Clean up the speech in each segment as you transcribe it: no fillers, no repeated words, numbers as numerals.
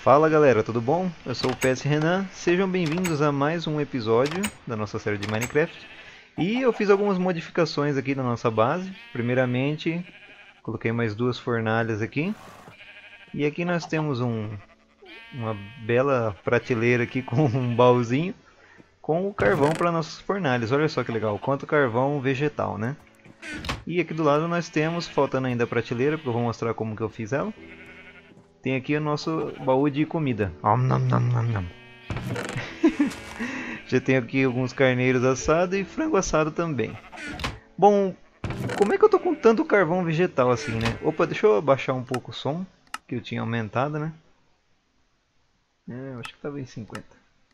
Fala galera, tudo bom? Eu sou o PS Renan, sejam bem-vindos a mais um episódio da nossa série de Minecraft. E eu fiz algumas modificações aqui na nossa base. Primeiramente, coloquei mais duas fornalhas aqui. E aqui nós temos uma bela prateleira aqui com um baúzinho com o carvão para nossas fornalhas. Olha só que legal, quanto carvão vegetal, né? E aqui do lado nós temos, faltando ainda a prateleira, porque eu vou mostrar como que eu fiz ela. Tem aqui o nosso baú de comida. Já tem aqui alguns carneiros assados e frango assado também. Bom, como é que eu tô com tanto carvão vegetal assim, né? Opa, deixa eu abaixar um pouco o som, que eu tinha aumentado, né? Eu acho que tava em 50.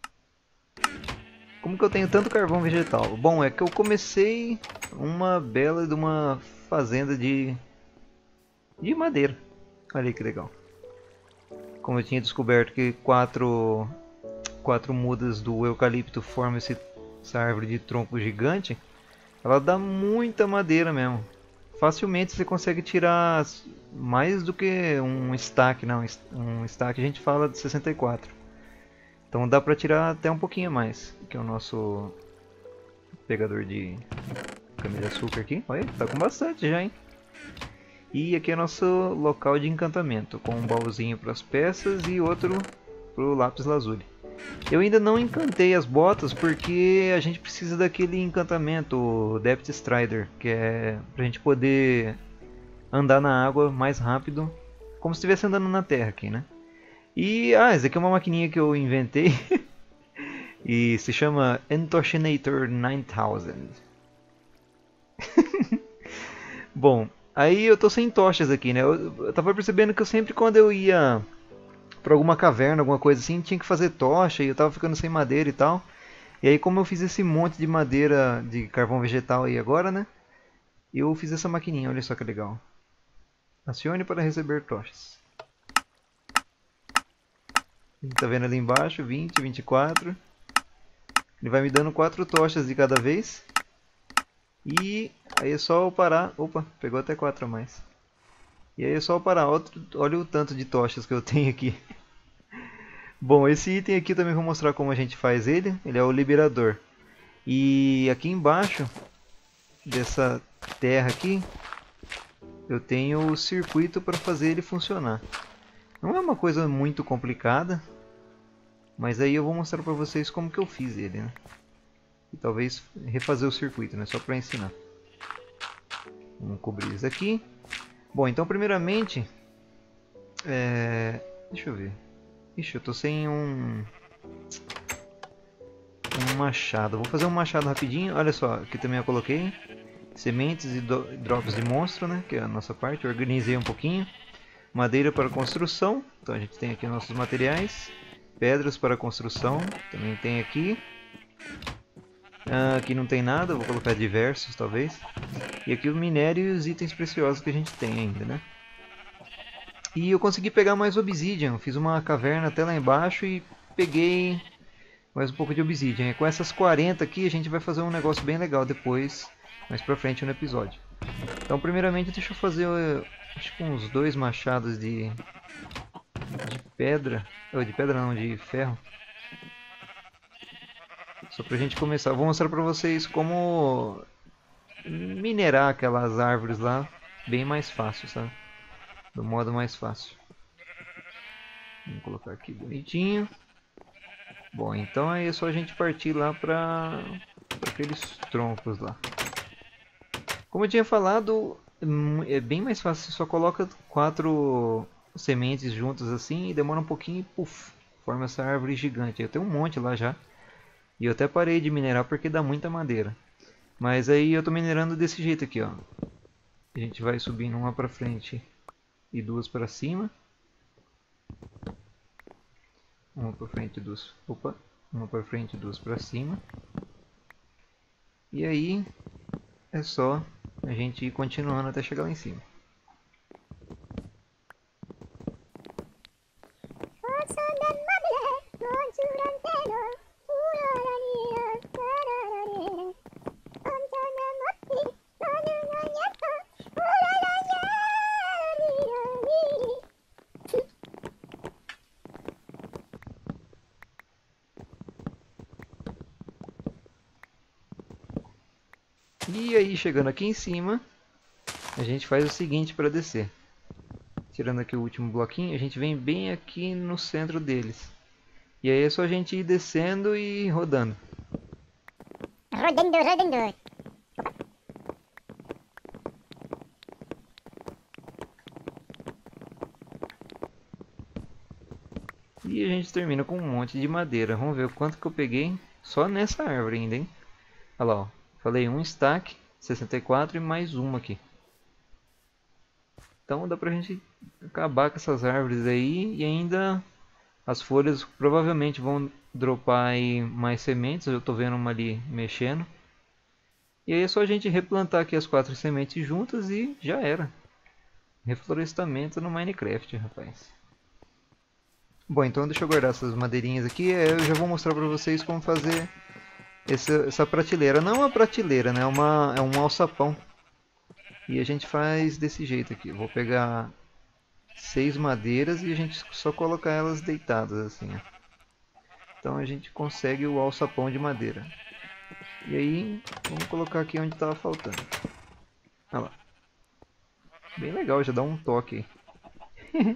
Como que eu tenho tanto carvão vegetal? Bom, é que eu comecei uma bela de uma fazenda de madeira. Olha aí que legal. Como eu tinha descoberto que quatro mudas do eucalipto formam essa árvore de tronco gigante, ela dá muita madeira mesmo. Facilmente você consegue tirar mais do que um stack, não, um stack a gente fala de 64. Então dá pra tirar até um pouquinho mais, que é o nosso pegador de cana de açúcar aqui. Olha, tá com bastante já, hein? E aqui é nosso local de encantamento, com um baúzinho para as peças e outro para o lápis lazuli. Eu ainda não encantei as botas porque a gente precisa daquele encantamento, o Depth Strider, que é pra gente poder andar na água mais rápido, como se estivesse andando na terra aqui, né? E, essa aqui é uma maquininha que eu inventei e se chama Entoshinator 9000. Bom, aí eu tô sem tochas aqui, né? Eu tava percebendo que eu sempre quando eu ia pra alguma caverna, alguma coisa assim, tinha que fazer tocha e eu tava ficando sem madeira e tal. E aí como eu fiz esse monte de madeira de carvão vegetal aí agora, né? Eu fiz essa maquininha, olha só que legal. Acione para receber tochas. Tá vendo ali embaixo? 20, 24. Ele vai me dando 4 tochas de cada vez. E aí é só eu parar. Opa, pegou até 4 a mais. E aí é só eu parar. Olha o tanto de tochas que eu tenho aqui. Bom, esse item aqui também vou mostrar como a gente faz ele. Ele é o liberador. E aqui embaixo dessa terra aqui, eu tenho o circuito para fazer ele funcionar. Não é uma coisa muito complicada, mas aí eu vou mostrar para vocês como que eu fiz ele, né? E talvez refazer o circuito, né? Só para ensinar. Vamos cobrir isso aqui. Bom, então primeiramente, deixa eu ver. Ixi, eu tô sem um machado. Vou fazer um machado rapidinho. Olha só, aqui também eu coloquei sementes e drops de monstro, né? Que é a nossa parte. Eu organizei um pouquinho. Madeira para construção. Então a gente tem aqui nossos materiais. Pedras para construção. Também tem aqui. Aqui não tem nada. Vou colocar diversos, talvez. E aqui o minério e os itens preciosos que a gente tem ainda, né? E eu consegui pegar mais obsidian. Fiz uma caverna até lá embaixo e peguei mais um pouco de obsidian. E com essas 40 aqui a gente vai fazer um negócio bem legal depois, mais pra frente no episódio. Então primeiramente deixa eu fazer, acho que uns 2 machados de pedra. De pedra não, de ferro. Só pra gente começar. Vou mostrar pra vocês como minerar aquelas árvores lá bem mais fácil, sabe? Do modo mais fácil. Vamos colocar aqui bonitinho. Bom, então aí é só a gente partir lá para aqueles troncos lá. Como eu tinha falado, é bem mais fácil. Você só coloca 4 sementes juntas assim e demora um pouquinho e puff, forma essa árvore gigante. Eu tenho um monte lá já. E eu até parei de minerar porque dá muita madeira. Mas aí eu tô minerando desse jeito aqui, ó. A gente vai subindo uma para frente e 2 para cima. Uma para frente e 2. Opa, uma para frente e 2 para cima. E aí é só a gente ir continuando até chegar lá em cima. E aí, chegando aqui em cima, a gente faz o seguinte para descer. Tirando aqui o último bloquinho, a gente vem bem aqui no centro deles. E aí é só a gente ir descendo e rodando. Rodando, rodando. E a gente termina com um monte de madeira. Vamos ver o quanto que eu peguei só nessa árvore ainda, hein? Olha lá, ó. Falei um stack, 64 e mais uma aqui. Então dá pra gente acabar com essas árvores aí e ainda as folhas provavelmente vão dropar aí mais sementes. Eu tô vendo uma ali mexendo. E aí é só a gente replantar aqui as 4 sementes juntas e já era. Reflorestamento no Minecraft, rapaz. Bom, então deixa eu guardar essas madeirinhas aqui. Eu já vou mostrar pra vocês como fazer essa prateleira. Não é uma prateleira, né? É um alçapão. E a gente faz desse jeito aqui. Eu vou pegar 6 madeiras e a gente só colocar elas deitadas assim, ó. Então a gente consegue o alçapão de madeira. E aí, vamos colocar aqui onde estava faltando. Olha lá. Bem legal, já dá um toque aí.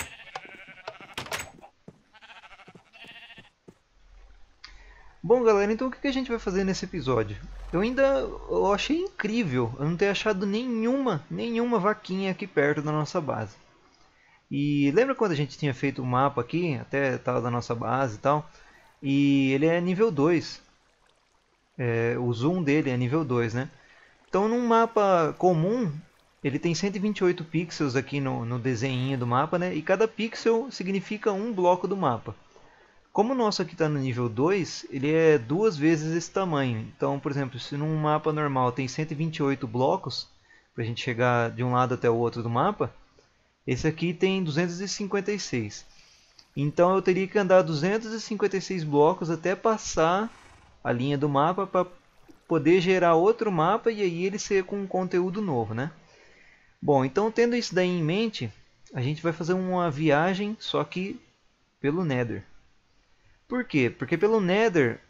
Bom, galera, então o que a gente vai fazer nesse episódio? Eu achei incrível eu não ter achado nenhuma vaquinha aqui perto da nossa base. E lembra quando a gente tinha feito o mapa aqui, até tava da nossa base e tal? E ele é nível 2. O zoom dele é nível 2, né? Então num mapa comum, ele tem 128 pixels aqui no desenho do mapa, né? E cada pixel significa um bloco do mapa. Como o nosso aqui está no nível 2, ele é 2 vezes esse tamanho. Então, por exemplo, se num mapa normal tem 128 blocos, para a gente chegar de um lado até o outro do mapa, esse aqui tem 256. Então eu teria que andar 256 blocos até passar a linha do mapa para poder gerar outro mapa e aí ele ser com um conteúdo novo, né? Bom, então tendo isso daí em mente, a gente vai fazer uma viagem só que pelo Nether. Por quê? Porque pelo Nether,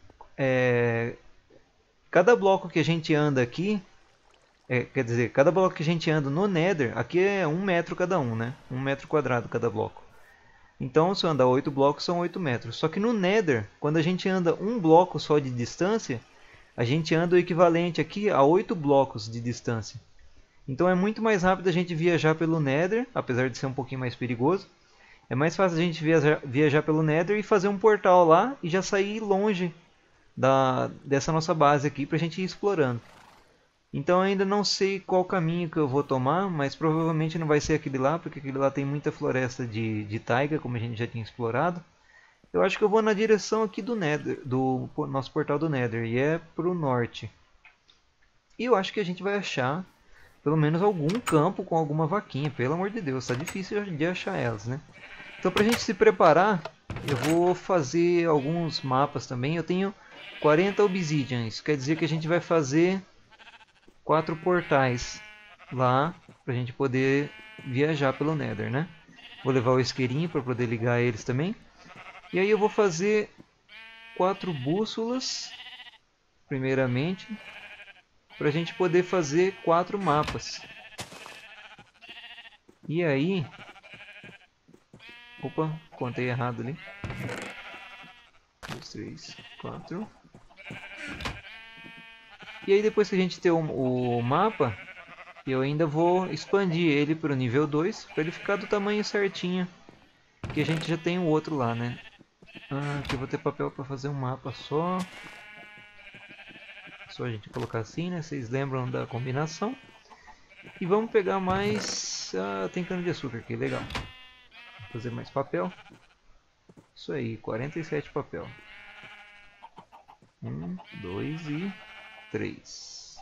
cada bloco que a gente anda aqui, quer dizer, cada bloco que a gente anda no Nether, aqui é 1 metro cada um, né? 1 metro quadrado cada bloco. Então, se eu andar 8 blocos, são 8 metros. Só que no Nether, quando a gente anda um bloco só de distância, a gente anda o equivalente aqui a 8 blocos de distância. Então é muito mais rápido a gente viajar pelo Nether, apesar de ser um pouquinho mais perigoso. É mais fácil a gente viajar pelo Nether e fazer um portal lá e já sair longe dessa nossa base aqui para a gente ir explorando. Então ainda não sei qual caminho que eu vou tomar, mas provavelmente não vai ser aquele lá, porque aquele lá tem muita floresta de taiga, como a gente já tinha explorado. Eu acho que eu vou na direção aqui do Nether, do nosso portal do Nether, e é para o norte. E eu acho que a gente vai achar pelo menos algum campo com alguma vaquinha, pelo amor de Deus, está difícil de achar elas, né? Então, para a gente se preparar, eu vou fazer alguns mapas também. Eu tenho 40 obsidians, quer dizer que a gente vai fazer 4 portais lá para a gente poder viajar pelo Nether, né? Vou levar o isqueirinho para poder ligar eles também. E aí eu vou fazer 4 bússolas, primeiramente, para a gente poder fazer 4 mapas. E aí... Opa, contei errado ali. 2, 3, 4. E aí depois que a gente ter o mapa, eu ainda vou expandir ele para o nível 2, para ele ficar do tamanho certinho. Que a gente já tem o outro lá, né? Aqui eu vou ter papel para fazer um mapa só. Só a gente colocar assim, né? Vocês lembram da combinação. E vamos pegar mais... tem cana de açúcar aqui, legal. Fazer mais papel. Isso aí, 47 papel. 1, 2 e 3.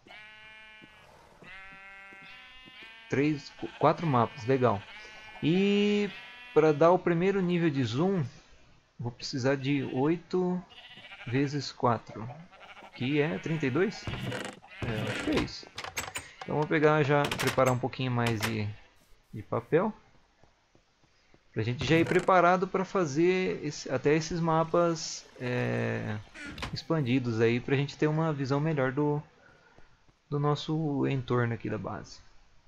4 mapas, legal. E para dar o primeiro nível de zoom, vou precisar de 8 vezes 4, que é 32? Acho que é isso. Então vou pegar já, preparar um pouquinho mais de papel. Pra gente já ir preparado para fazer até esses mapas expandidos aí, pra gente ter uma visão melhor do nosso entorno aqui da base.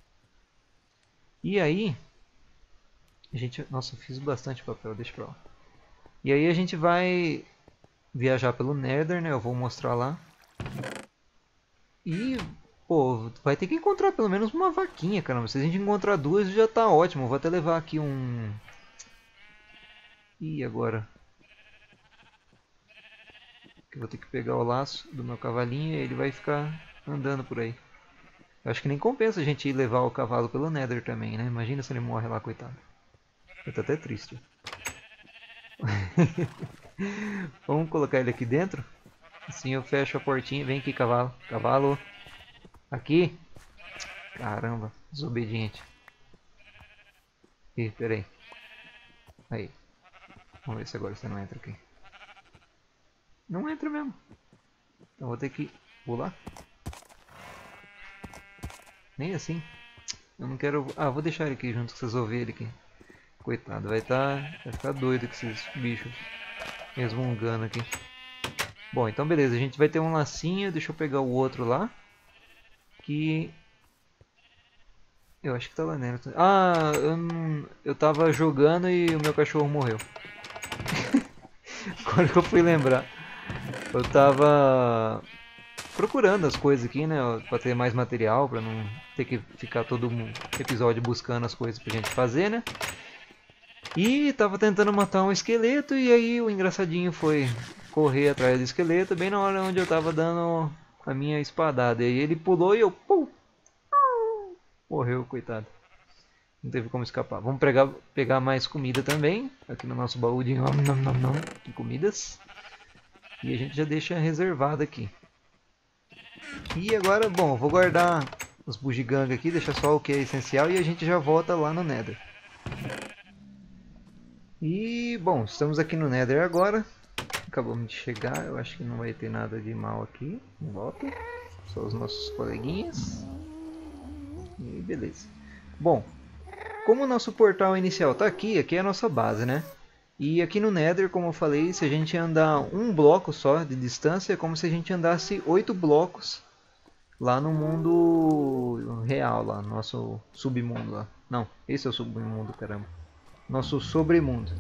E aí, a gente... Nossa, eu fiz bastante papel, deixa pra lá. E aí a gente vai viajar pelo Nether, né? Eu vou mostrar lá. E, pô, vai ter que encontrar pelo menos uma vaquinha, caramba. Se a gente encontrar duas já tá ótimo. Vou até levar aqui um... E agora? Eu vou ter que pegar o laço do meu cavalinho e ele vai ficar andando por aí. Eu acho que nem compensa a gente ir levar o cavalo pelo Nether também, né? Imagina se ele morre lá, coitado. Eu tô até triste. Vamos colocar ele aqui dentro. Assim eu fecho a portinha. Vem aqui, cavalo. Cavalo. Aqui. Caramba, desobediente. Ih, peraí. Aí. Vamos ver se agora você não entra aqui. Não entra mesmo. Então vou ter que pular. Nem assim. Eu não quero... Ah, vou deixar ele aqui junto com essas ovelhas aqui. Coitado, vai ficar doido com esses bichos resmungando aqui. Bom, então beleza, a gente vai ter um lacinho. Deixa eu pegar o outro lá. Que... Eu acho que tá lá dentro. Ah, eu tava jogando e o meu cachorro morreu. Agora que eu fui lembrar. Eu tava procurando as coisas aqui, né? Pra ter mais material, pra não ter que ficar todo episódio buscando as coisas pra gente fazer, né? E tava tentando matar um esqueleto e aí o engraçadinho foi correr atrás do esqueleto bem na hora onde eu tava dando a minha espadada. E aí ele pulou e eu... Pum, morreu, coitado. Não teve como escapar. Vamos pegar mais comida também. Aqui no nosso baú de comidas. E a gente já deixa reservado aqui. E agora, bom, vou guardar os bugigangas aqui. Deixar só o que é essencial. E a gente já volta lá no Nether. E, bom, estamos aqui no Nether agora. Acabamos de chegar. Eu acho que não vai ter nada de mal aqui em volta. Só os nossos coleguinhas. E beleza. Bom, como o nosso portal inicial está aqui, aqui é a nossa base, né? E aqui no Nether, como eu falei, se a gente andar um bloco só de distância, é como se a gente andasse 8 blocos lá no mundo real, lá no nosso submundo lá. Não, esse é o submundo, caramba. Nosso sobremundo.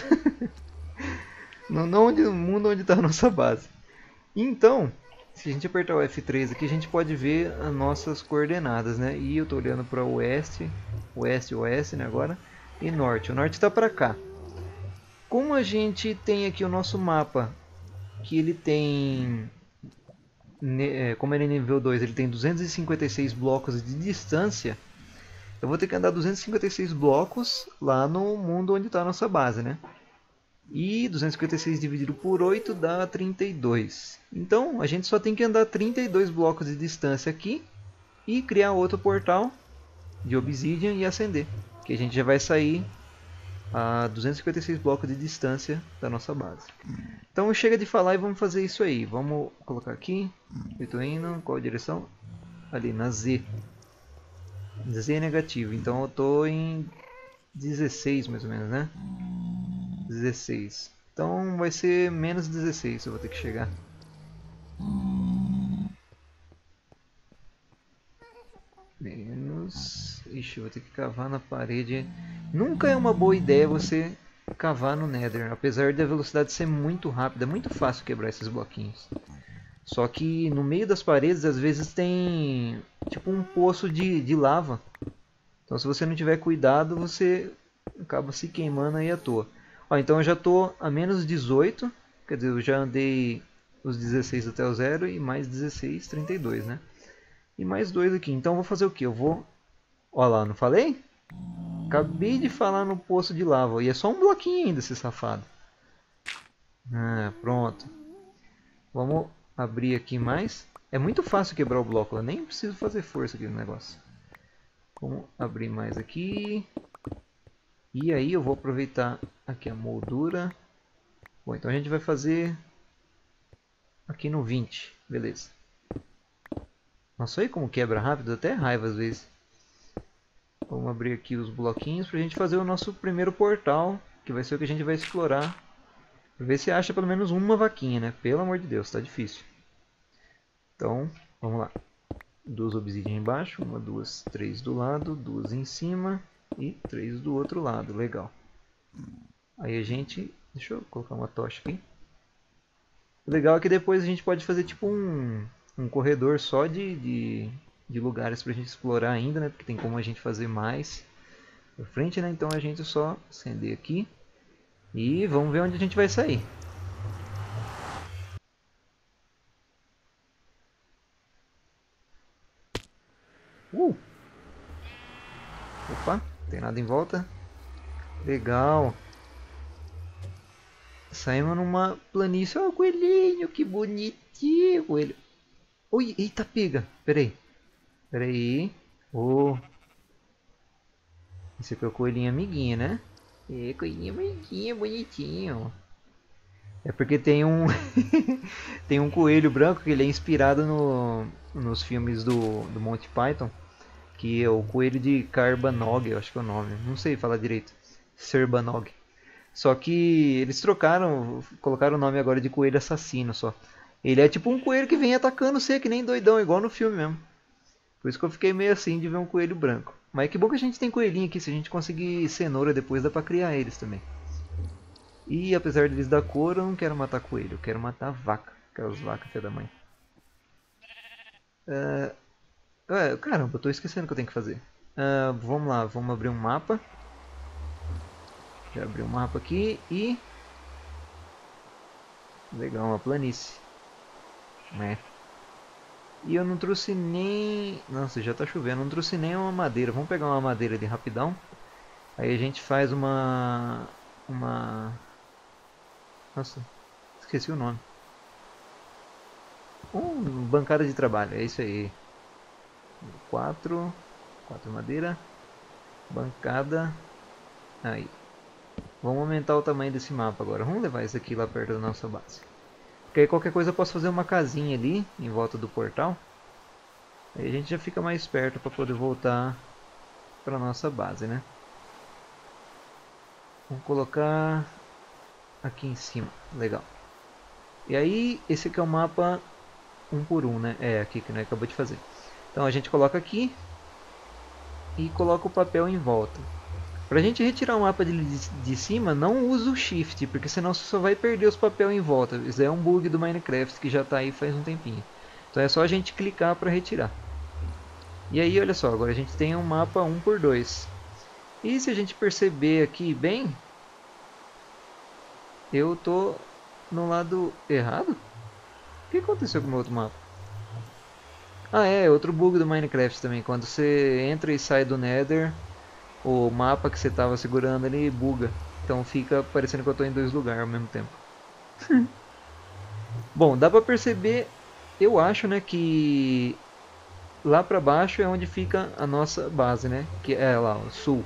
No mundo onde está a nossa base. Então, se a gente apertar o F3 aqui, a gente pode ver as nossas coordenadas, né? E eu estou olhando para o oeste, oeste, né, agora, e norte. O norte está para cá. Como a gente tem aqui o nosso mapa, que ele tem, como ele é nível 2, ele tem 256 blocos de distância, eu vou ter que andar 256 blocos lá no mundo onde está a nossa base, né? E 256 dividido por 8 dá 32. Então a gente só tem que andar 32 blocos de distância aqui e criar outro portal de obsidian e acender. Que a gente já vai sair a 256 blocos de distância da nossa base. Então chega de falar e vamos fazer isso aí. Vamos colocar aqui. Eu estou indo, qual a direção? Ali na Z. Z é negativo, então eu estou em 16 mais ou menos, né? 16. Então vai ser menos 16, eu vou ter que chegar. Menos... Ixi, eu vou ter que cavar na parede. Nunca é uma boa ideia você cavar no Nether, apesar da velocidade ser muito rápida. É muito fácil quebrar esses bloquinhos. Só que no meio das paredes às vezes tem tipo um poço de lava. Então se você não tiver cuidado, você acaba se queimando aí à toa. Ó, então eu já estou a menos 18, quer dizer, eu já andei os 16 até o 0 e mais 16, 32, né? E mais 2 aqui, então eu vou fazer o que? Eu vou... Ó lá, não falei? Acabei de falar no poço de lava, e é só um bloquinho ainda, esse safado. Ah, pronto. Vamos abrir aqui mais. É muito fácil quebrar o bloco, eu nem preciso fazer força aqui no negócio. Vamos abrir mais aqui. E aí eu vou aproveitar aqui a moldura. Bom, então a gente vai fazer aqui no 20, beleza. Nossa, olha como quebra rápido, até raiva às vezes. Vamos abrir aqui os bloquinhos para a gente fazer o nosso primeiro portal, que vai ser o que a gente vai explorar. Pra ver se acha pelo menos uma vaquinha, né? Pelo amor de Deus, tá difícil. Então, vamos lá. duas obsidian embaixo, uma, duas, três do lado, duas em cima e três do outro lado, legal. Aí a gente, deixa eu colocar uma tocha aqui. O legal é que depois a gente pode fazer tipo um corredor só de lugares pra gente explorar ainda, né? Porque tem como a gente fazer mais pra frente, né? Então a gente só acender aqui e vamos ver onde a gente vai sair. Opa, não tem nada em volta. Legal. Saímos numa planície. Ó, coelhinho, que bonitinho, coelho. Ui, eita, pega. Peraí. Peraí. Oh, esse aqui é o coelhinho amiguinho, né? É, coelhinho amiguinho, bonitinho. É porque tem um tem um coelho branco que ele é inspirado nos filmes do Monty Python, que é o coelho de Carbanog, eu acho que é o nome. Não sei falar direito. Serbanog. Só que eles trocaram, colocaram o nome agora de coelho assassino só. Ele é tipo um coelho que vem atacando você, que nem doidão, igual no filme mesmo. Por isso que eu fiquei meio assim de ver um coelho branco. Mas que bom que a gente tem coelhinho aqui, se a gente conseguir cenoura depois dá pra criar eles também. E apesar deles dar cor, eu não quero matar coelho, eu quero matar vaca. Aquelas vacas filha da mãe. Caramba, eu tô esquecendo o que eu tenho que fazer. Vamos lá, vamos abrir um mapa. Já abri um mapa aqui e... Legal, uma planície. Né? E eu não trouxe nem... Nossa, já tá chovendo, não trouxe nem uma madeira. Vamos pegar uma madeira de rapidão. Aí a gente faz uma... Nossa, esqueci o nome. Bancada de trabalho, é isso aí. 4 madeira. Bancada. Aí. Vamos aumentar o tamanho desse mapa agora. Vamos levar isso aqui lá perto da nossa base. Porque aí qualquer coisa eu posso fazer uma casinha ali em volta do portal. Aí a gente já fica mais perto para poder voltar para nossa base, né? Vamos colocar aqui em cima. Legal. E aí, esse aqui é o mapa 1 por 1, né? É, aqui que nós acabou de fazer. Então a gente coloca aqui e coloca o papel em volta. Pra gente retirar o mapa de cima, não usa o Shift, porque senão você só vai perder os papéis em volta. Isso é um bug do Minecraft que já está aí faz um tempinho. Então é só a gente clicar para retirar. E aí, olha só, agora a gente tem um mapa 1 por 2. E se a gente perceber aqui bem, eu tô no lado errado? O que aconteceu com o meu outro mapa? Ah, é outro bug do Minecraft também. Quando você entra e sai do Nether, o mapa que você estava segurando ele buga. Então fica parecendo que eu estou em dois lugares ao mesmo tempo. Bom, dá pra perceber, eu acho, né, que lá pra baixo é onde fica a nossa base, né? Que é lá, o sul.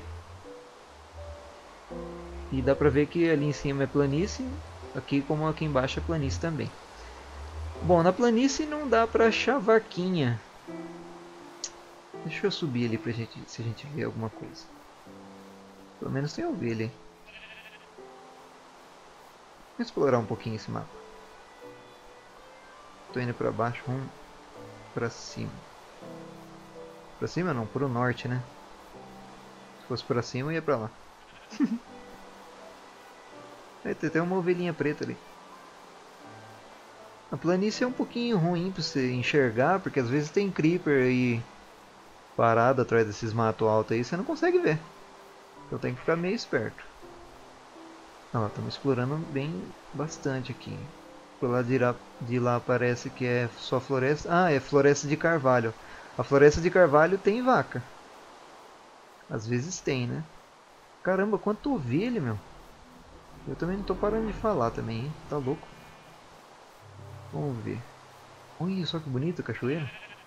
E dá pra ver que ali em cima é planície, aqui como aqui embaixo é planície também. Bom, na planície não dá pra achar vaquinha. Deixa eu subir ali pra gente, se a gente vê alguma coisa. Pelo menos tem ovelha. Vou explorar um pouquinho esse mapa. Tô indo pra baixo, vamos pra cima. Pra cima não, pro norte, né? Se fosse pra cima eu ia pra lá. Tem até uma ovelhinha preta ali. A planície é um pouquinho ruim pra você enxergar, porque às vezes tem creeper aí parado atrás desses matos altos aí, você não consegue ver. Então tem que ficar meio esperto. Ó, estamos explorando bem bastante aqui. Por lá de lá parece que é só floresta. Ah, é floresta de carvalho. A floresta de carvalho tem vaca. Às vezes tem, né? Caramba, quanto ovelha, meu. Eu também não tô parando de falar também, hein? Tá louco. Vamos ver. Olha só que bonito a cachoeira.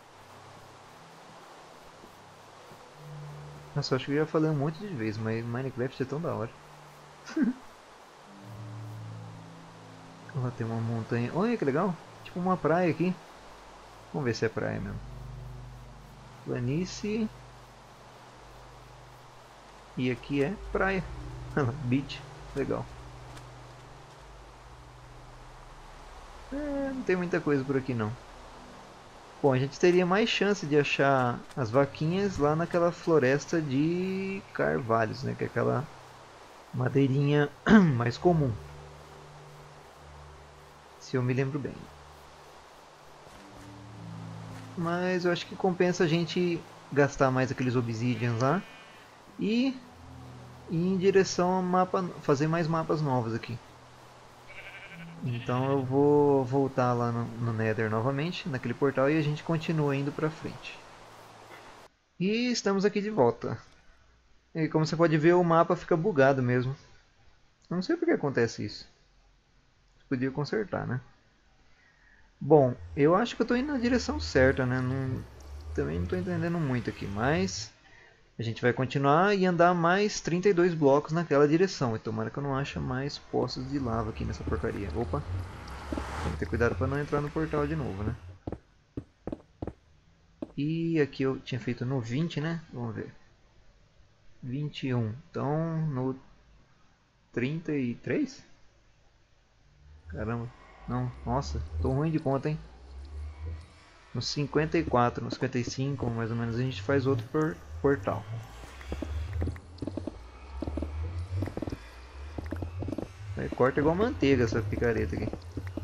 Nossa, acho que eu já falei um monte de vezes, mas Minecraft é tão da hora. Lá tem uma montanha. Olha que legal. Tipo uma praia aqui. Vamos ver se é praia mesmo. Planície. E aqui é praia. Beach. Legal. Não tem muita coisa por aqui não. Bom, a gente teria mais chance de achar as vaquinhas lá naquela floresta de carvalhos, né? Que é aquela madeirinha mais comum. Se eu me lembro bem. Mas eu acho que compensa a gente gastar mais aqueles obsidians lá e ir em direção ao mapa, fazer mais mapas novos aqui. Então eu vou voltar lá no Nether novamente, naquele portal, e a gente continua indo pra frente. E estamos aqui de volta. E como você pode ver, o mapa fica bugado mesmo. Eu não sei por que acontece isso. Podia consertar, né? Bom, eu acho que eu estou indo na direção certa, né? Também não estou entendendo muito aqui, mas a gente vai continuar e andar mais 32 blocos naquela direção. E tomara que eu não ache mais poços de lava aqui nessa porcaria. Opa! Tem que ter cuidado para não entrar no portal de novo, né? E aqui eu tinha feito no 20, né? Vamos ver. 21. Então no 33? Caramba. Não, nossa, tô ruim de conta, hein? No 54, no 55, mais ou menos, a gente faz outro portal. Aí corta igual manteiga essa picareta aqui.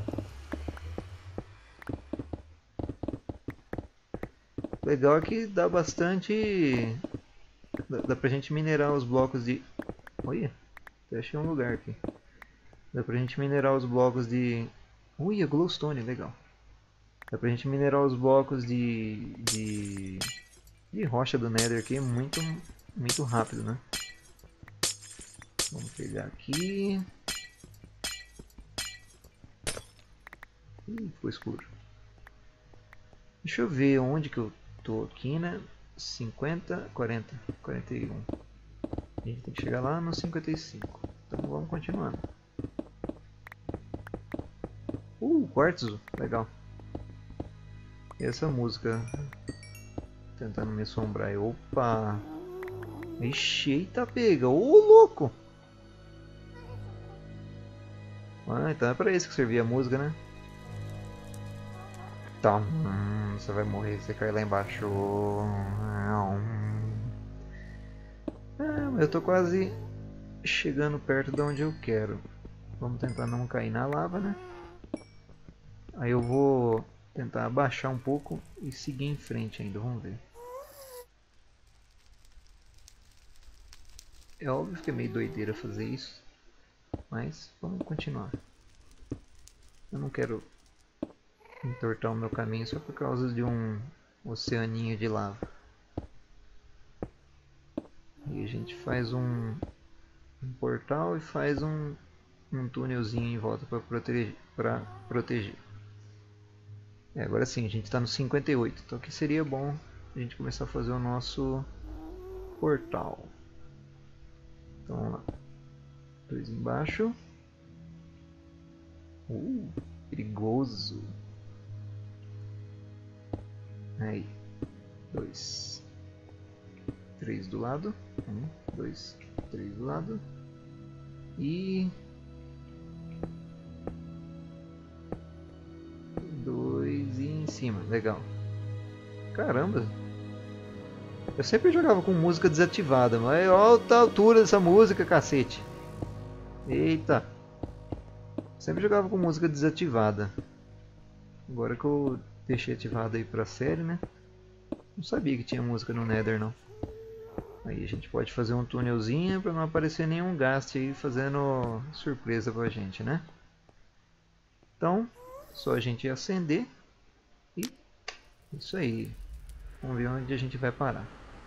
Legal é que dá bastante... Dá pra gente minerar os blocos de... Olha, até achei um lugar aqui. Dá pra gente minerar os blocos de... Ui, glowstone, legal. Dá pra gente minerar os blocos de rocha do Nether aqui muito rápido, né? Vamos pegar aqui. Ih, ficou escuro. Deixa eu ver onde que eu tô aqui, né? 50, 40, 41. A gente tem que chegar lá no 55. Então vamos continuando. Quartzo, legal. E essa música tentando me assombrar. Opa! Ixi, eita pega! Ô louco! Ah, então é pra isso que servia a música, né? Tá, você vai morrer se você cair lá embaixo. Eu tô quase chegando perto de onde eu quero. Vamos tentar não cair na lava, né? Aí eu vou tentar abaixar um pouco e seguir em frente ainda, vamos ver. É óbvio que é meio doideira fazer isso, mas vamos continuar. Eu não quero entortar o meu caminho só por causa de um oceaninho de lava. E a gente faz um portal e faz um túnelzinho em volta para proteger. Agora sim, a gente está no 58, então aqui seria bom a gente começar a fazer o nosso portal. Então vamos lá. 2 embaixo. Perigoso. Aí. 2. 3 do lado. 1, 2, 3 do lado. E 2 e em cima. Legal. Caramba. Eu sempre jogava com música desativada, mas olha a altura dessa música, cacete. Eita. Sempre jogava com música desativada. Agora que eu deixei ativada aí pra série, né? Não sabia que tinha música no Nether, não. Aí a gente pode fazer um túnelzinho pra não aparecer nenhum gasto aí fazendo surpresa pra gente, né? Então, só a gente acender e isso aí. Vamos ver onde a gente vai parar.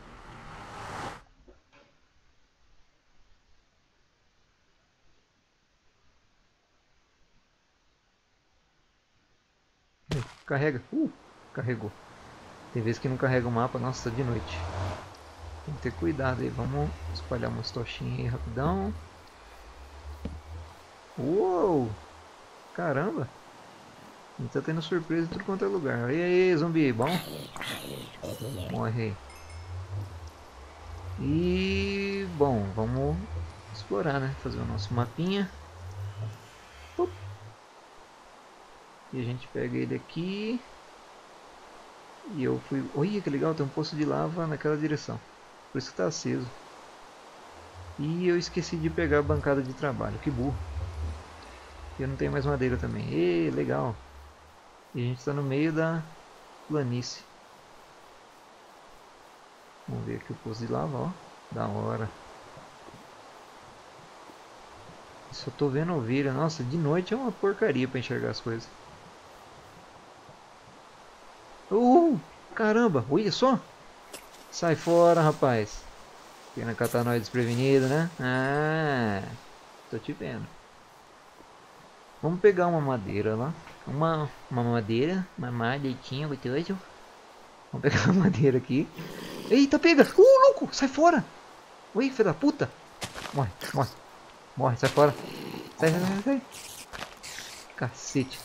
Carrega. Carregou. Tem vezes que não carrega o mapa. Nossa, tá de noite. Tem que ter cuidado aí. Vamos espalhar umas tochinhas aí rapidão. Uou! Caramba! A gente tá tendo surpresa em tudo quanto é lugar. E aí, zumbi, bom? Morre. E bom, vamos explorar, né? Fazer o nosso mapinha. E a gente pega ele aqui. E eu fui... Olha que legal, tem um poço de lava naquela direção. Por isso que tá aceso. E eu esqueci de pegar a bancada de trabalho. Que burro. E eu não tenho mais madeira também. E legal. E a gente está no meio da planície. Vamos ver aqui o poço de lava, ó. Da hora. Só tô vendo ovelha. Nossa, de noite é uma porcaria para enxergar as coisas. Caramba, olha só. Sai fora, rapaz. Querendo catar nós desprevenido, né? Ah, tô te vendo. Vamos pegar uma madeira lá. Uma madeira. Uma madeirinha gostoso. Vamos pegar uma madeira aqui. Eita, pega! Louco! Sai fora! Ui, filho da puta! Morre, morre. Morre, sai fora. Sai, sai, sai, sai. Cacete.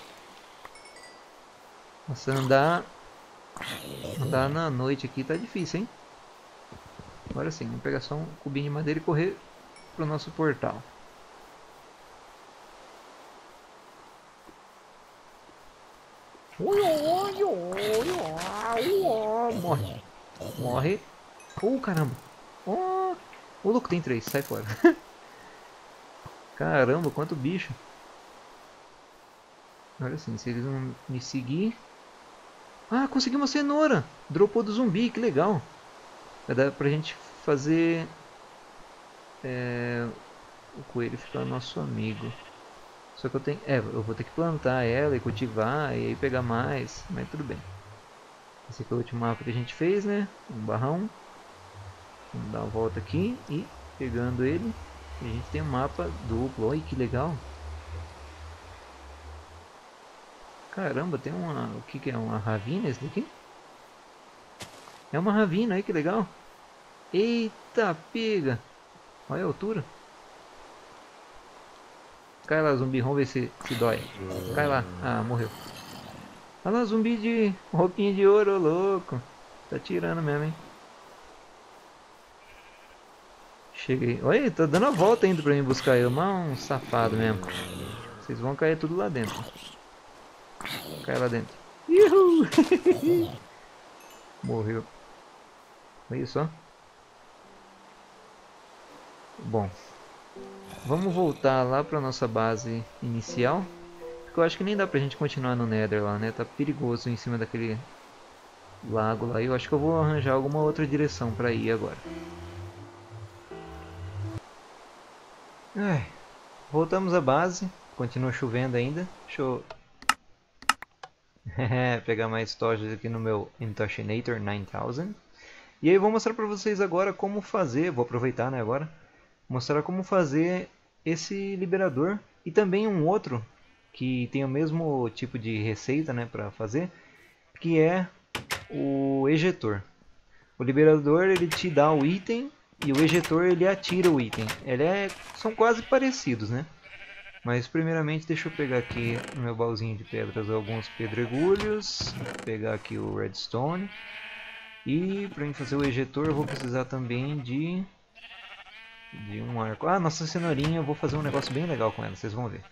Nossa, andar na noite aqui tá difícil, hein? Agora sim, vamos pegar só um cubinho de madeira e correr pro nosso portal. Morre. Morre. Caramba. O louco, tem 3, sai fora. Caramba, quanto bicho. Olha assim, se eles não me seguir... Ah, consegui uma cenoura. Dropou do zumbi, que legal. Vai dar pra gente fazer... o coelho ficar nosso amigo. Só que eu tenho... eu vou ter que plantar ela e cultivar e aí pegar mais. Mas tudo bem. Esse aqui é o último mapa que a gente fez, né? Um barrão. Vamos dar uma volta aqui e pegando ele. A gente tem um mapa duplo. Olha que legal. Caramba, tem uma... O que é? Uma ravina esse daqui? É uma ravina, aí que legal. Eita, pega. Olha a altura. Cai lá, zumbi, vamos ver se dói. Cai lá. Ah, morreu. Olha lá, zumbi de roupinha de ouro, louco. Tá tirando mesmo, hein. Cheguei. Olha, tá dando a volta ainda pra mim buscar eu. Mas um safado mesmo. Vocês vão cair tudo lá dentro. Cai lá dentro. Uhul! Morreu. Olha só. Bom. Vamos voltar lá pra nossa base inicial. Porque eu acho que nem dá pra gente continuar no Nether lá, né? Tá perigoso em cima daquele lago lá. Eu acho que eu vou arranjar alguma outra direção pra ir agora. Voltamos à base. Continua chovendo ainda. Deixa eu pegar mais tochas aqui no meu Intoxinator 9000. E aí eu vou mostrar pra vocês agora como fazer. Vou aproveitar, né, agora. Mostrar como fazer esse liberador. E também um outro que tem o mesmo tipo de receita, né, para fazer, que é o ejetor. O liberador ele te dá o item e o ejetor ele atira o item. São quase parecidos, né? Mas primeiramente deixa eu pegar aqui no meu baúzinho de pedras alguns pedregulhos, pegar aqui o redstone. E para mim fazer o ejetor eu vou precisar também de um arco. Nossa cenourinha, eu vou fazer um negócio bem legal com ela, vocês vão ver.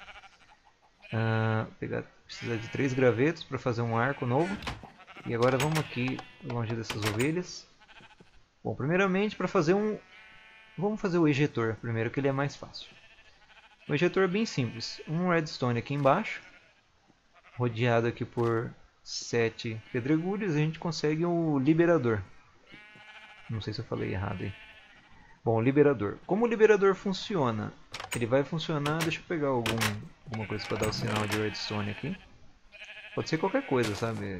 Precisar de 3 gravetos para fazer um arco novo. E agora vamos aqui longe dessas ovelhas. Bom, primeiramente para fazer vamos fazer o ejetor primeiro, que ele é mais fácil. O ejetor é bem simples. Um redstone aqui embaixo, rodeado aqui por 7 pedregulhos, a gente consegue o liberador. Não sei se eu falei errado aí. Bom, o liberador. Como o liberador funciona? Ele vai funcionar... Deixa eu pegar alguma coisa para dar o sinal de redstone aqui. Pode ser qualquer coisa, sabe?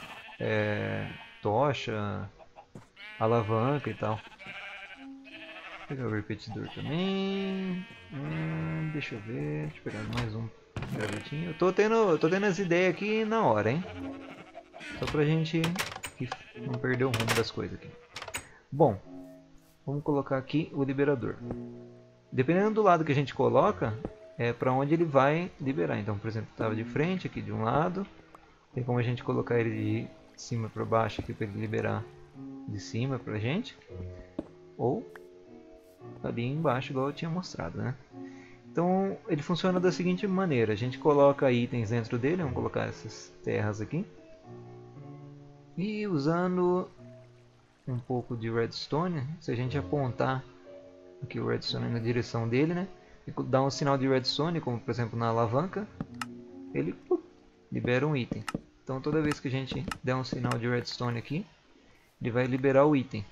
Tocha, alavanca e tal. Vou pegar o repetidor também. Deixa eu ver. Deixa eu pegar mais um gravetinho. Eu tô tendo as ideias aqui na hora, hein? Só pra gente não perder o rumo das coisas aqui. Bom, vamos colocar aqui o liberador. Dependendo do lado que a gente coloca, é para onde ele vai liberar. Então, por exemplo, estava de frente aqui de um lado. Tem como a gente colocar ele de cima para baixo aqui para ele liberar de cima para a gente. Ou ali embaixo, igual eu tinha mostrado, né? Então, ele funciona da seguinte maneira. A gente coloca itens dentro dele. Vamos colocar essas terras aqui. E usando um pouco de redstone, se a gente apontar aqui o redstone na direção dele, né? E dar um sinal de redstone, como por exemplo na alavanca, ele libera um item. Então toda vez que a gente der um sinal de redstone aqui, ele vai liberar o item.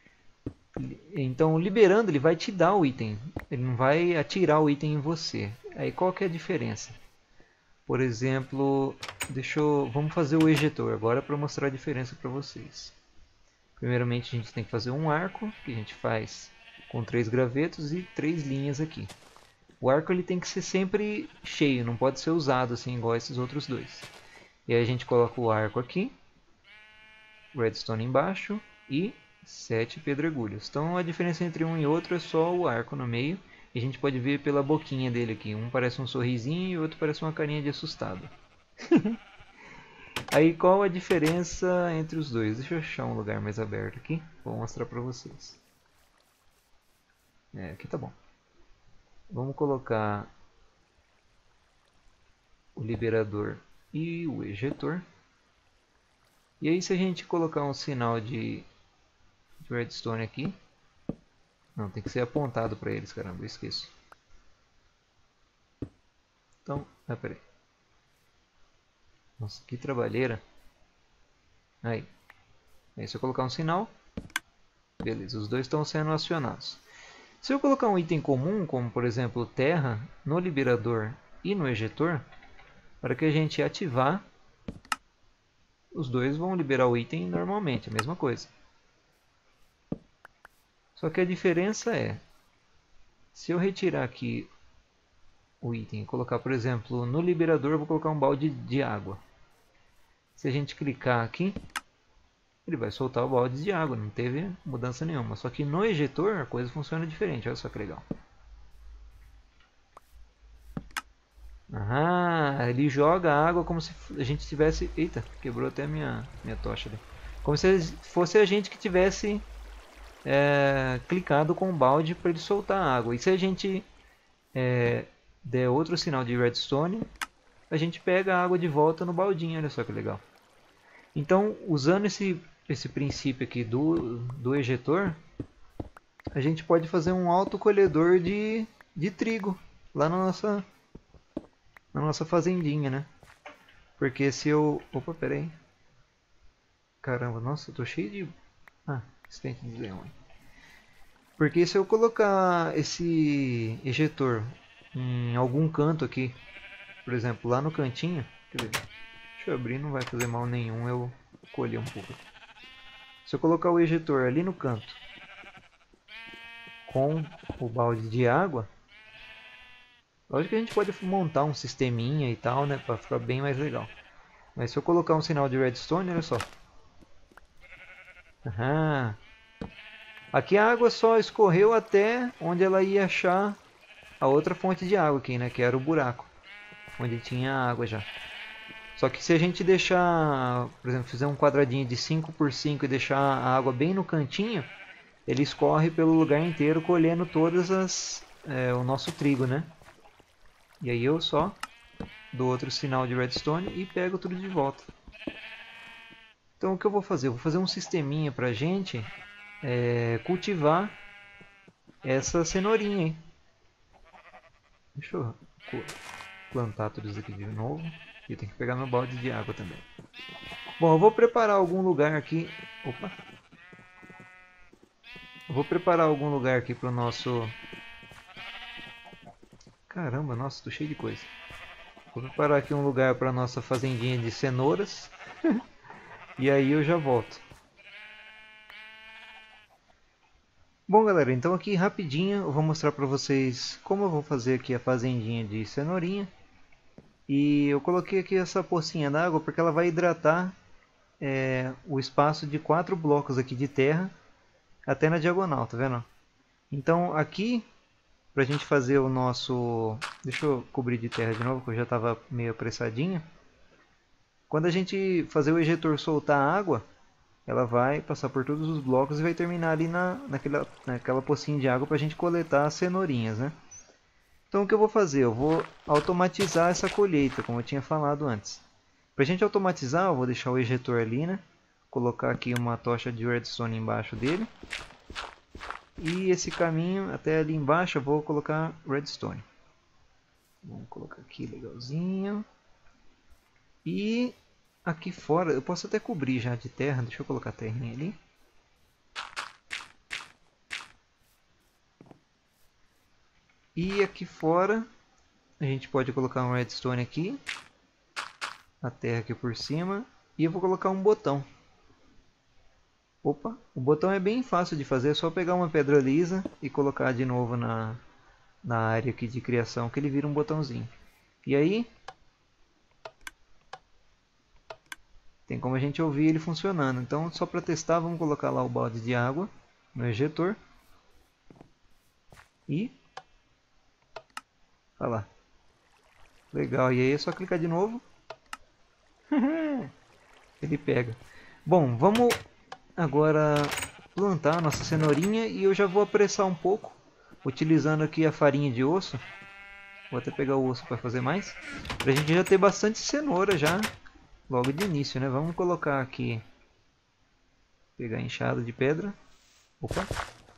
Então liberando, ele vai te dar o item. Ele não vai atirar o item em você. Aí qual que é a diferença? Por exemplo, vamos fazer o ejetor agora para mostrar a diferença para vocês. Primeiramente a gente tem que fazer um arco, que a gente faz com 3 gravetos e 3 linhas aqui. O arco ele tem que ser sempre cheio, não pode ser usado assim igual esses outros dois. E aí a gente coloca o arco aqui, redstone embaixo e 7 pedregulhos. Então a diferença entre um e outro é só o arco no meio. E a gente pode ver pela boquinha dele aqui. Um parece um sorrisinho e o outro parece uma carinha de assustado. Aí qual a diferença entre os dois? Deixa eu achar um lugar mais aberto aqui. Vou mostrar pra vocês. Aqui tá bom. Vamos colocar o liberador e o ejetor. E aí se a gente colocar um sinal de redstone aqui. Não, tem que ser apontado para eles, caramba, eu esqueço. Então, peraí. Nossa, que trabalheira. Aí se eu colocar um sinal, beleza, os dois estão sendo acionados. Se eu colocar um item comum, como por exemplo terra, no liberador e no ejetor, para que a gente ativar, os dois vão liberar o item normalmente, a mesma coisa. Só que a diferença é, se eu retirar aqui o item e colocar, por exemplo, no liberador, eu vou colocar um balde de água. Se a gente clicar aqui, ele vai soltar o balde de água, não teve mudança nenhuma. Só que no ejetor a coisa funciona diferente, olha só que legal. Ele joga a água como se a gente tivesse... Eita, quebrou até a minha tocha ali. Como se fosse a gente que tivesse clicado com o balde para ele soltar a água. E se a gente der outro sinal de redstone, a gente pega a água de volta no baldinho, olha só que legal. Então, usando esse princípio aqui do ejetor, a gente pode fazer um autocolhedor de trigo lá na nossa fazendinha, né? Porque se eu... Opa, pera aí. Caramba, nossa, eu tô cheio de... Estente de leão. Porque se eu colocar esse ejetor em algum canto aqui, por exemplo, lá no cantinho, quer ver? Deixa eu abrir, não vai fazer mal nenhum eu colher um pouco. Se eu colocar o ejetor ali no canto com o balde de água, lógico que a gente pode montar um sisteminha e tal, né, para ficar bem mais legal. Mas se eu colocar um sinal de redstone, olha só. Aqui a água só escorreu até onde ela ia achar a outra fonte de água aqui, né, que era o buraco, onde tinha água já. Só que se a gente deixar, por exemplo, fizer um quadradinho de 5 por 5 e deixar a água bem no cantinho, ele escorre pelo lugar inteiro, colhendo todas o nosso trigo, né? E aí eu só dou outro sinal de redstone e pego tudo de volta. Então o que eu vou fazer? Eu vou fazer um sisteminha pra gente cultivar essa cenourinha aí. Deixa eu plantar tudo isso aqui de novo. E eu tenho que pegar meu balde de água também. Bom, eu vou preparar algum lugar aqui. Opa! Eu vou preparar algum lugar aqui para o nosso... Caramba, nossa, tô cheio de coisa. Vou preparar aqui um lugar para a nossa fazendinha de cenouras. E aí eu já volto. Bom galera, então aqui rapidinho eu vou mostrar para vocês como eu vou fazer aqui a fazendinha de cenourinha. E eu coloquei aqui essa pocinha d'água porque ela vai hidratar o espaço de 4 blocos aqui de terra até na diagonal, tá vendo? Então aqui, pra gente fazer o nosso... Deixa eu cobrir de terra de novo, que eu já estava meio apressadinho. Quando a gente fazer o ejetor soltar a água, ela vai passar por todos os blocos e vai terminar ali naquela pocinha de água pra gente coletar as cenourinhas, né? Então o que eu vou fazer? Eu vou automatizar essa colheita, como eu tinha falado antes. Para a gente automatizar, eu vou deixar o ejetor ali, né? colocar aqui uma tocha de redstone embaixo dele. E esse caminho até ali embaixo eu vou colocar redstone. Vamos colocar aqui legalzinho. E aqui fora eu posso até cobrir já de terra. Deixa eu colocar a terrinha ali. E aqui fora a gente pode colocar um redstone aqui. A terra aqui por cima. E eu vou colocar um botão. Opa, o botão é bem fácil de fazer, é só pegar uma pedra lisa e colocar de novo na área aqui de criação, que ele vira um botãozinho. E aí, tem como a gente ouvir ele funcionando. Então, só para testar, vamos colocar lá o balde de água no ejetor. E, olha lá. Legal, e aí é só clicar de novo. Ele pega. Bom, vamos agora plantar a nossa cenourinha e eu já vou apressar um pouco, utilizando aqui a farinha de osso. Vou até pegar o osso para fazer mais, para a gente já ter bastante cenoura já logo de início, né? Vamos colocar aqui, pegar a enxada de pedra. Opa!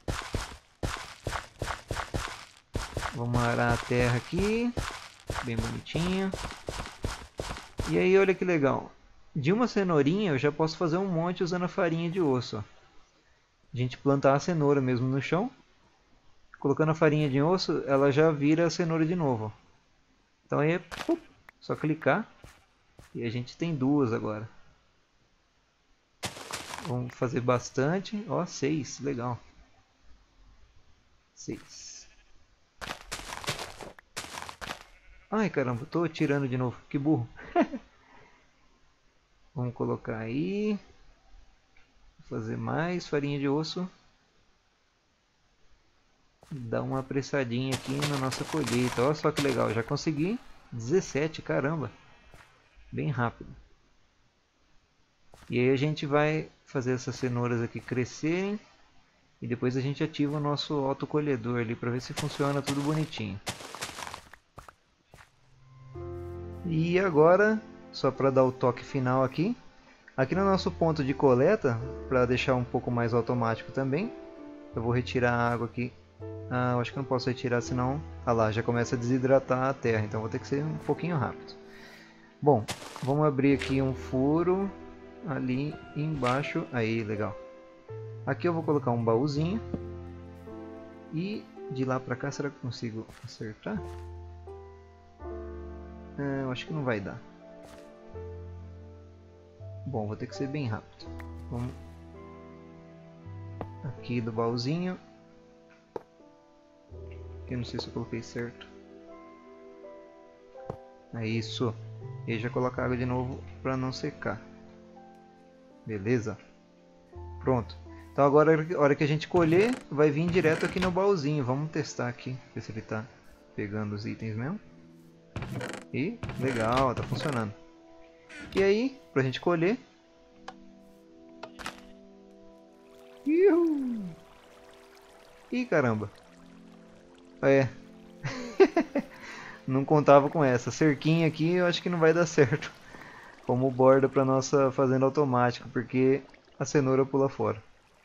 Vamos arar a terra aqui, bem bonitinho. E aí olha que legal. De uma cenourinha eu já posso fazer um monte usando a farinha de osso. Ó. A gente plantar a cenoura mesmo no chão. Colocando a farinha de osso, ela já vira a cenoura de novo. Ó. Então aí é só clicar. E a gente tem duas agora. Vamos fazer bastante. Ó, 6, legal. 6. Ai caramba, tô tirando de novo, que burro. Vamos colocar aí. Vou fazer mais farinha de osso. Dá uma apressadinha aqui na nossa colheita. Olha só que legal, já consegui 17, caramba. Bem rápido. E aí a gente vai fazer essas cenouras aqui crescerem. E depois a gente ativa o nosso autocolhedor ali para ver se funciona tudo bonitinho. E agora, só para dar o toque final aqui. Aqui no nosso ponto de coleta, para deixar um pouco mais automático também. Eu vou retirar a água aqui. Ah, eu acho que não posso retirar, senão... Ah lá, já começa a desidratar a terra, então vou ter que ser um pouquinho rápido. Bom, vamos abrir aqui um furo ali embaixo. Aí, legal. Aqui eu vou colocar um baúzinho. E de lá pra cá, será que eu consigo acertar? Eu acho que não vai dar. Bom, vou ter que ser bem rápido. Vamos aqui do baúzinho. Eu não sei se eu coloquei certo. É isso. E aí já coloca água de novo para não secar. Beleza? Pronto. Então agora a hora que a gente colher, vai vir direto aqui no baúzinho. Vamos testar aqui, ver se ele está pegando os itens mesmo. E legal, tá funcionando. E aí, pra gente colher. Iuhu! Ih, caramba. É. Não contava com essa. Cerquinha aqui eu acho que não vai dar certo. Como borda pra nossa fazenda automática, porque a cenoura pula fora.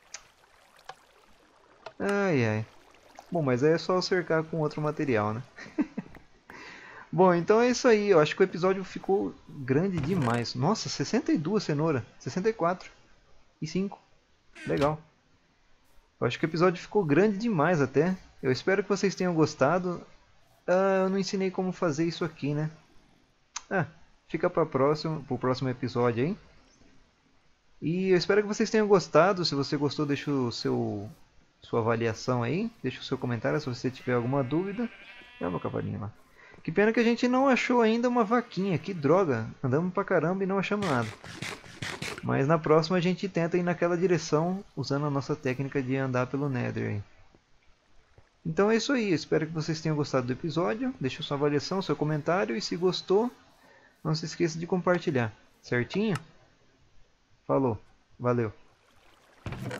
Ai, ai. Bom, mas aí é só cercar com outro material, né? Bom, então é isso aí. Eu acho que o episódio ficou grande demais. Nossa, 62 cenoura. 64. E 5. Legal. Eu acho que o episódio ficou grande demais até. Eu espero que vocês tenham gostado. Eu não ensinei como fazer isso aqui, né? Fica para o próximo episódio aí. E eu espero que vocês tenham gostado. Se você gostou, deixa sua avaliação aí. Deixa o seu comentário se você tiver alguma dúvida. É o meu cavalinho lá. Que pena que a gente não achou ainda uma vaquinha. Que droga. Andamos pra caramba e não achamos nada. Mas na próxima a gente tenta ir naquela direção usando a nossa técnica de andar pelo Nether aí. Então é isso aí. Espero que vocês tenham gostado do episódio. Deixa sua avaliação, seu comentário. E se gostou, não se esqueça de compartilhar. Certinho? Falou. Valeu.